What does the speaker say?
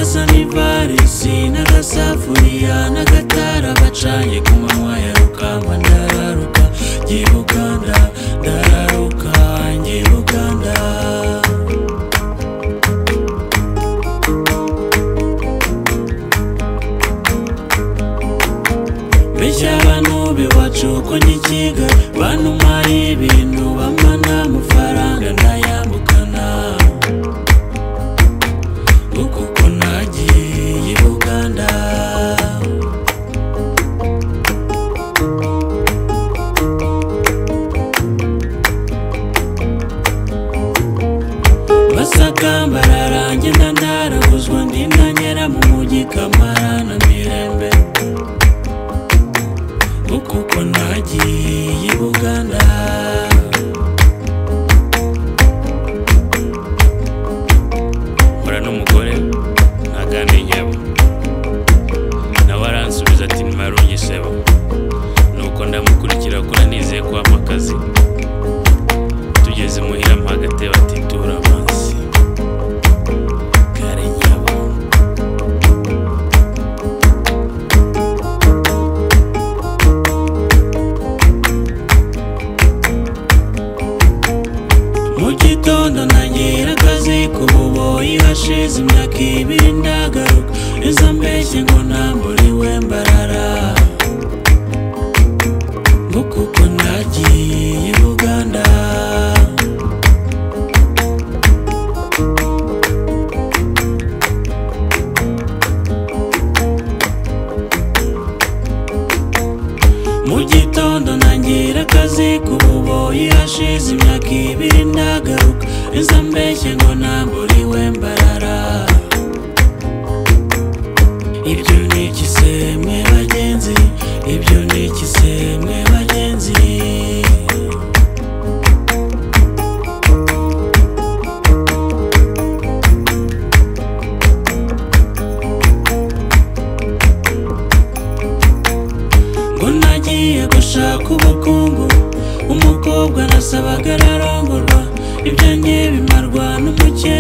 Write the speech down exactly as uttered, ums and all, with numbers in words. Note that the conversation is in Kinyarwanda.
gasa n'ivarisi n'agasafuriya n'agatara bacanye ku manywa ya rukamba ndararuka njye Buganda ndararuka njye Buganda Besha abantu biwacu ko nyikiga bantu mari ibintu bamana amafaranga ndayambukana uko ko nagiye Buganda Masakamba rarange ndaraguzwa ndinanyera mu mujyi Kamara na Mirembe uko ko nagiye Buganda Mura n'umugore nagane nyabo nawe aransubiza ati nimarunye sebo nuko ndamukurikira kura nizeye kwa makazi tugeze muhira mpagate batitura amazi kare nyabo mu gitondo nagira akazi k'ububoyi hashize imyaka ibiri ndagaruka izo mbeshye ngo namburiwe mbarara ngo kuko nagiye Buganda mu gitondo nagira akazi k'ububoyi hashize imyaka ibiri ndagaruka izo mbeshye ngo namburiwe mbarara ibyo ni ikisemwe bagenzi ibyo ni ikisemwe bagenzi ngo nagiye gushaka ubukungu umukobwa nasabaga ararongorwa ibyo nye bimarwa n'umukene